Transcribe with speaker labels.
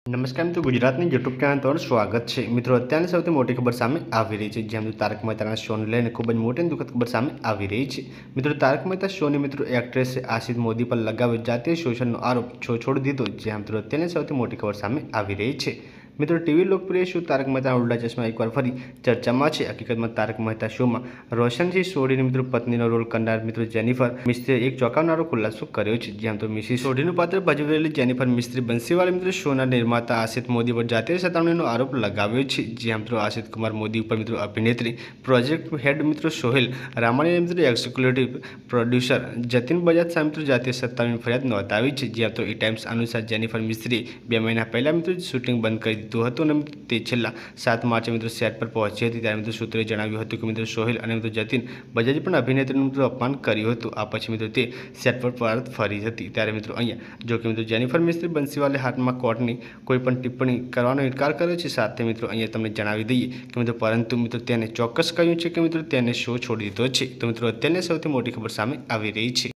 Speaker 1: નમસ્કાર મિત્રો, ગુજરાતની યુટ્યુબ ચેનલ તમારું સ્વાગત છે। મિત્રો, અત્યારની સૌથી મોટી ખબર સામે આવી રહી છે, જ્યાં મિત્રો તારક મહેતાના શોને લઈને ખૂબ જ મોટી અને દુઃખદ ખબર સામે આવી રહી છે। મિત્રો, તારક મહેતા શોની મિત્રો એક્ટ્રેસ આશિષ મોદી પર લગાવ્યો જાતીય શોષણનો આરોપ છોડી દીધો, જ્યાં મિત્રો અત્યારની સૌથી મોટી ખબર સામે આવી રહી છે। મિત્રો, ટીવી લોકપ્રિય શો તારક મહેતાના ઉલ્ટા ચશ્મા એકવાર ફરી ચર્ચામાં છે। હકીકતમાં તારક મહેતા શોમાં રોશનસિંહ સોઢીની મિત્રો પત્નીનો રોલ કરનાર મિત્રો જેનિફર મિસ્ત્રીએ એક ચોંકાવનારો ખુલાસો કર્યો છે, જ્યાં તો મિસિસ સોઢીનું પાત્ર ભજવી રહેલી જેનિફર મિસ્ત્રી બંસીવાલા મિત્રો શોના નિર્માતા આશિષ મોદી પર જાતીય સતામણીનો આરોપ લગાવ્યો છે। જ્યાં મિત્રો આશિષ કુમાર મોદી ઉપર મિત્રો અભિનેત્રી પ્રોજેક્ટ હેડ મિત્રો સોહેલ રામાણીએ મિત્રો એક્ઝિક્યુટિવ પ્રોડ્યુસર જતીન બજાજ સામે મિત્રો જાતીય સતામણીની ફરિયાદ નોંધાવી છે। જ્યાં તો ટાઈમ્સ અનુસાર જેનિફર મિસ્ત્રીએ 2 મહિના પહેલા મિત્રો શૂટિંગ બંધ કરી હતું અને તે છેલ્લા 7 માર્ચે મિત્રો સેટ પર પહોંચી હતી, ત્યારે મિત્રો સૂત્રોએ જણાવ્યું હતું કે મિત્રો સોહેલ અને મિત્રો જતીન બજાજે પણ અભિનેત્રીનું મિત્રો અપમાન કર્યું હતું। આ પછી મિત્રો તે સેટ પર પરત ફરી હતી, ત્યારે મિત્રો અહીંયા જો કે મિત્રો જેનિફર મિસ્ત્રી બંસીવાલે હાથમાં કોર્ટની કોઈ પણ ટિપ્પણી કરવાનો ઇનકાર કર્યો છે। સાથે મિત્રો અહીંયા તમને જણાવી દઈએ કે મિત્રો પરંતુ મિત્રો તેને ચોક્કસ કહ્યું છે કે મિત્રો તેને શો છોડી દીધો છે। તો મિત્રો અત્યારની સૌથી મોટી ખબર સામે આવી રહી છે।